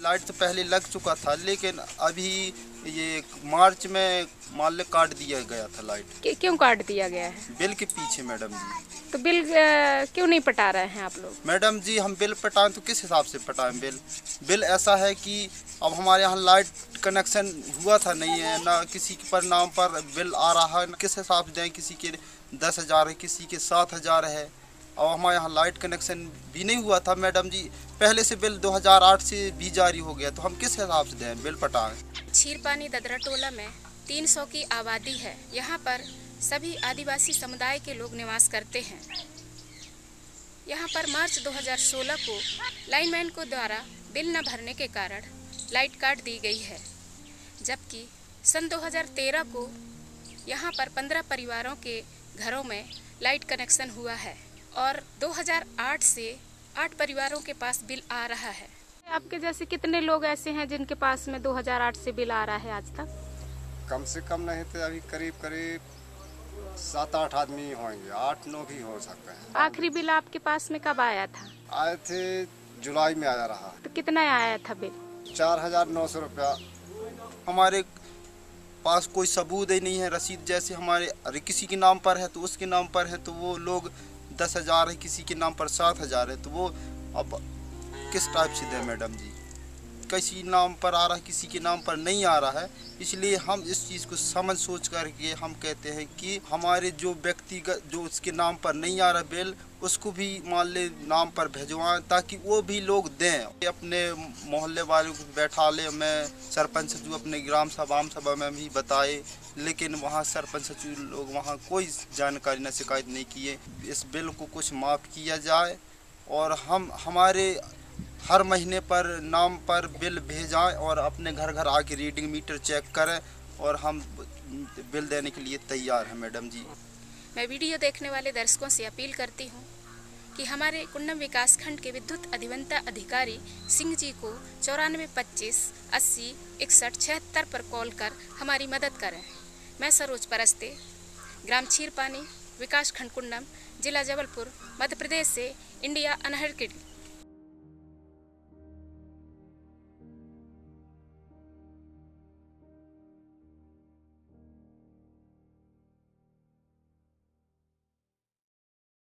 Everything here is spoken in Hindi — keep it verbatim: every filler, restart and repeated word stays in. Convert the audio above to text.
लाइट तो पहले लग चुका था, लेकिन अभी ये मार्च में मान लो काट दिया गया था लाइट। क्यों काट दिया गया है? बिल के पीछे मैडम जी। तो बिल अ, क्यों नहीं पटा रहे हैं आप लोग? मैडम जी हम बिल पटाएं तो किस हिसाब से पटाएं बिल? बिल ऐसा है कि अब हमारे यहाँ लाइट कनेक्शन हुआ था नहीं है ना, किसी के पर नाम पर बिल आ रहा है, किस हिसाब से दें? किसी के दस हज़ार है, किसी के सात हज़ार है। और हमारे यहाँ लाइट कनेक्शन भी नहीं हुआ था मैडम जी, पहले से बिल दो हज़ार आठ से भी जारी हो गया, तो हम किस हिसाब से दें बिल पटाएं? छीरपानी ददरा टोला में तीन सौ की आबादी है। यहाँ पर सभी आदिवासी समुदाय के लोग निवास करते हैं। यहाँ पर मार्च दो हज़ार सोलह को लाइनमैन को द्वारा बिल न भरने के कारण लाइट काट दी गई है, जबकि सन दो हज़ार तेरह को यहाँ पर पंद्रह परिवारों के घरों में लाइट कनेक्शन हुआ है और दो हज़ार आठ से आठ परिवारों के पास बिल आ रहा है। आपके जैसे कितने लोग ऐसे हैं जिनके पास में दो हज़ार आठ से बिल आ रहा है आज तक? कम से कम नहीं तो अभी करीब करीब सात आठ आदमी होंगे, आठ नौ भी हो सकते हैं। आखिरी बिल आपके पास में कब आया था? आए थे जुलाई में आया रहा। तो कितना आया था बिल? चार हजार नौ सौ रुपया। हमारे पास कोई सबूत ही नहीं है, रसीद जैसे हमारे अरे किसी के नाम पर है तो उसके नाम पर है, तो वो लोग दस हज़ार है, किसी के नाम पर सात हज़ार है, तो वो अब किस टाइप से दें मैडम जी? किसी नाम पर आ रहा है, किसी के नाम पर नहीं आ रहा है। इसलिए हम इस चीज़ को समझ सोच करके हम कहते हैं कि हमारे जो व्यक्तिगत जो उसके नाम पर नहीं आ रहा बिल, उसको भी मान ले नाम पर भिजवाएं, ताकि वो भी लोग दें। अपने मोहल्ले वालों को बैठा ले, मैं सरपंच सचिव अपने ग्राम सभा आम सभा में भी बताए, लेकिन वहाँ सरपंच सचिव लोग वहाँ कोई जानकारी न शिकायत नहीं किए। इस बिल को कुछ माफ़ किया जाए और हम हमारे हर महीने पर नाम पर बिल भेजाएं और अपने घर घर आके रीडिंग मीटर चेक करें, और हम बिल देने के लिए तैयार हैं मैडम जी। मैं वीडियो देखने वाले दर्शकों से अपील करती हूँ कि हमारे कुंडम विकास खंड के विद्युत अधिवंता अधिकारी सिंह जी को चौरानवे पच्चीस अस्सी इकसठ छिहत्तर पर कॉल कर हमारी मदद करें। मैं सरोज परस्ते, ग्राम छीरपानी, विकास खंड कुंडम, जिला जबलपुर, मध्य प्रदेश से इंडिया अनहर्ड